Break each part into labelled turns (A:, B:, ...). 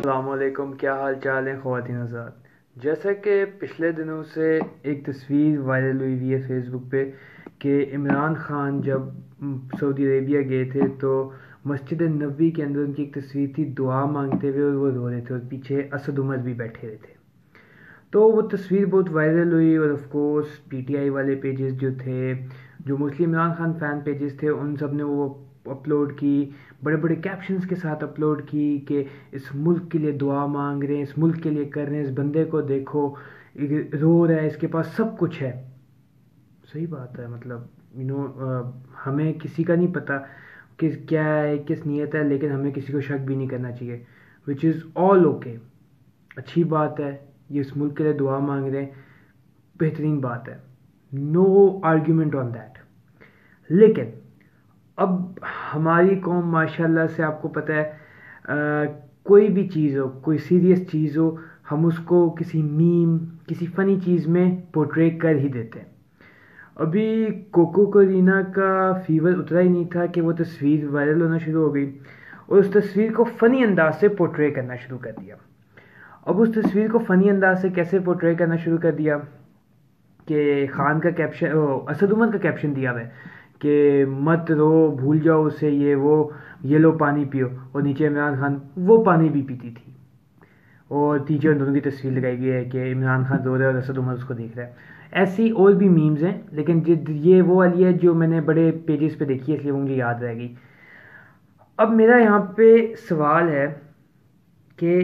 A: السلام علیکم، کیا حال چال ہیں خواتین حضرات؟ جیسا کہ پچھلے دنوں سے ایک تصویر وائرل ہوئی ہے فیس بک پہ کہ عمران خان جب سعودی عربیہ گئے تھے تو مسجد نبوی کے اندر ان کی ایک تصویر تھی دعا مانگتے ہوئے، اور وہ رو رہے تھے اور پیچھے اسد عمر بھی بیٹھے ہوئے تھے. تو وہ تصویر بہت وائرل ہوئی، اور آف کورس پی ٹی آئی والے پیجز جو تھے، جو mostly Imran Khan fan pages تھے، ان سب نے وہ اپلوڈ کی، بڑے بڑے کیپشنز کے ساتھ اپلوڈ کی کہ اس ملک کے لیے دعا مانگ رہے ہیں، اس ملک کے لیے کر رہے ہیں، اس بندے کو دیکھو رو رہا ہے، اس کے پاس سب کچھ ہے. صحیح بات ہے، مطلب ہمیں کسی کا نہیں پتہ کہ کیا ہے، کس نیت ہے، لیکن ہمیں کسی کو شک بھی نہیں کرنا چاہیے، وچ از آل اوکے. اچھی بات ہے، یہ اس ملک کے لیے دعا مانگ رہے ہیں، بہترین بات ہے، نو آرگیومنٹ آن دیٹ. لیکن اب ہماری قوم ماشاءاللہ سے آپ کو پتہ ہے، کوئی بھی چیز ہو، کوئی سیریس چیز ہو، ہم اس کو کسی میم، کسی فنی چیز میں پورٹرے کر ہی دیتے ہیں. ابھی کوکو کورینا کا فیور اترا ہی نہیں تھا کہ وہ تصویر وائرل ہونا شروع ہو گئی، اور اس تصویر کو فنی انداز سے پورٹرے کرنا شروع کر دیا. اب اس تصویر کو فنی انداز سے کیسے پورٹرے کرنا شروع کر دیا کہ خان کا کیپشن، اسد عمر کا کیپشن دیا ہوا ہے کہ مت رو، بھول جاؤ اسے، یہ لو پانی پیو، اور نیچے عمران خان وہ پانی بھی پیتی تھی، اور نیچے ان دونوں کی تصویر لگائی گئی ہے کہ عمران خان رو رہا ہے اور اسد عمر اس کو دیکھ رہا ہے. ایسی اور بھی میمز ہیں، لیکن یہ وہ والی ہے جو میں نے بڑے پیجز پہ دیکھی ہے، اس لیے وہ مجھے یاد رہے گی. اب میرا یہاں پہ سوال ہے کہ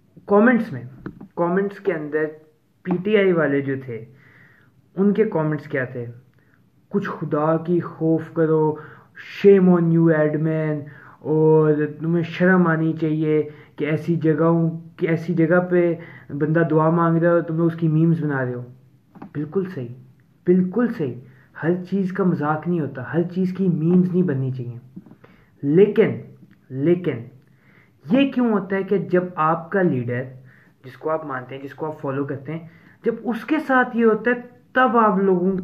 A: کامنٹس کے اندر پی ٹی آئی والے جو تھے ان کے کامنٹس کیا تھے؟ کچھ خدا کی خوف کرو، شیم آن یو ایڈمین، اور تمہیں شرم آنی چاہیے کہ ایسی جگہ پہ بندہ دعا مانگ رہا ہے اور تم لوگ اس کی میمز بنا رہے ہو. بالکل صحیح، بالکل صحیح. ہر چیز کا مذاق نہیں ہوتا، ہر چیز کی میمز نہیں بننی چاہیے. لیکن یہ کیوں ہوتا ہے کہ جب آپ کا لیڈر، جس کو آپ مانتے ہیں، جس کو آپ فالو کرتے ہیں، جب اس کے ساتھ یہ ہوتا ہے تب آپ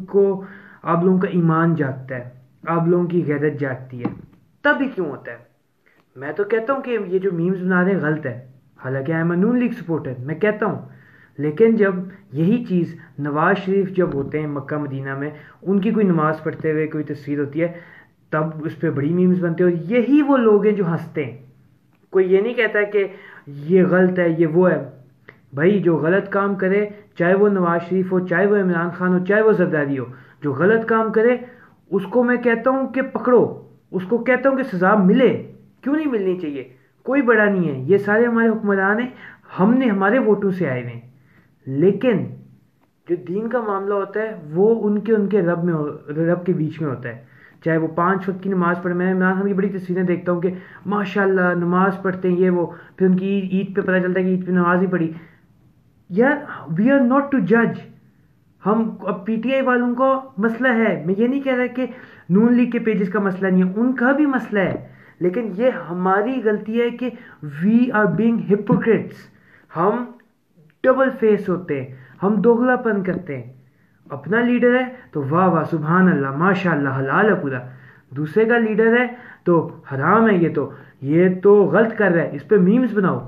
A: لوگوں کا ایمان جاگتا ہے، آپ لوگوں کی غیرت جاگتی ہے. تب ہی کیوں ہوتا ہے؟ میں تو کہتا ہوں کہ یہ جو میمز بنا رہے ہیں غلط ہے، حالانکہ I am a Noon league supporter, میں کہتا ہوں. لیکن جب یہی چیز نواز شریف جب ہوتے ہیں مکہ مدینہ میں، ان کی کوئی نماز پڑھتے ہوئے کوئی تصویر ہوتی ہے، تب اس پہ بڑی میمز بنتے ہیں، اور یہی وہ لوگ ہیں جو ہنستے ہیں. کوئی یہ نہیں کہتا کہ یہ غلط ہے، یہ وہ ہے. بھائی جو غلط کام کرے، چاہے وہ نواز شریف ہو، چاہے وہ عمران خان ہو، چاہے وہ زرداری ہو، جو غلط کام کرے اس کو میں کہتا ہوں کہ پکڑو، اس کو کہتا ہوں کہ سزا ملے. کیوں نہیں ملنی چاہیے؟ کوئی بڑا نہیں ہے، یہ سارے ہمارے حکمران ہیں، ہمارے ووٹوں سے آئے ہوئے ہیں. لیکن جو دین کا معاملہ ہوتا ہے وہ ان کے رب کے بیچ میں ہوتا ہے. چاہے وہ 5 وقت کی نماز پڑھے، میں عمران خان کی بڑی تصویریں دیکھتا ہوں کہ ماشاءاللہ نماز پڑھتے ہیں، یہ وہ، پھر ان کی عید پہ پتہ چلتا ہے کہ عید پہ نماز نہیں پڑھی. یار وی آر ناٹ ٹو جج. ہم اب پی ٹی آئی والوں کو مسئلہ ہے، میں یہ نہیں کہہ رہا کہ نون لیگ کے پیجز کا مسئلہ نہیں ہے، ان کا بھی مسئلہ ہے، لیکن یہ ہماری غلطی ہے کہ وی آر بینگ ہپوکریٹس. ہم ڈبل فیس ہوتے ہیں، ہم دوغلا پن کرتے ہیں. اپنا لیڈر ہے تو واہ واہ سبحان اللہ ماشاء اللہ حلال ہے پورا، دوسرے کا لیڈر ہے تو حرام ہے، یہ تو غلط کر رہا ہے، اس پہ میمز بناؤ.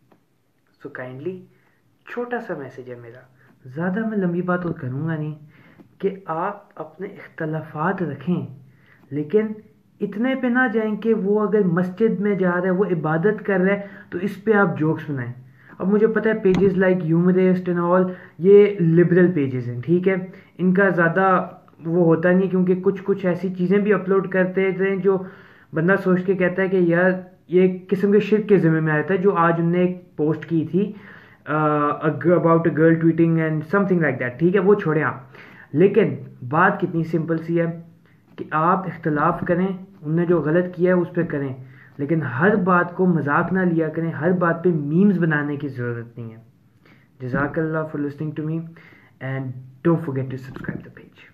A: سو کائنڈلی چھوٹا سا میسج ہے میرا، زیادہ میں لمبی بات اور کروں گا نہیں، کہ آپ اپنے اختلافات رکھیں، لیکن اتنے پہ نہ جائیں کہ وہ اگر مسجد میں جا رہا ہے، وہ عبادت کر رہا ہے تو اس پہ آپ جوکس بنائیں. اب مجھے پتہ ہے pages like humorist and all یہ لبرل پیجز ہیں، ٹھیک ہے، ان کا زیادہ وہ ہوتا نہیں، کیونکہ کچھ ایسی چیزیں بھی اپلوڈ کرتے ہیں جو بندہ سوچ کے کہتا ہے کہ یار یہ ایک قسم کے شرک کے ذمہ میں آتا ہے. جو آج انہوں نے ایک پوسٹ کی تھی about a girl tweeting and something like that, ٹھیک ہے، وہ چھوڑیں آپ. لیکن بات کتنی سمپل سی ہے کہ آپ اختلاف کریں، انہوں نے جو غلط کیا ہے اس پہ کریں، لیکن ہر بات کو مذاق نہ لیا کریں، ہر بات پہ میمز بنانے کی ضرورت نہیں ہے. جزاک اللہ for listening to me and don't forget to subscribe the page.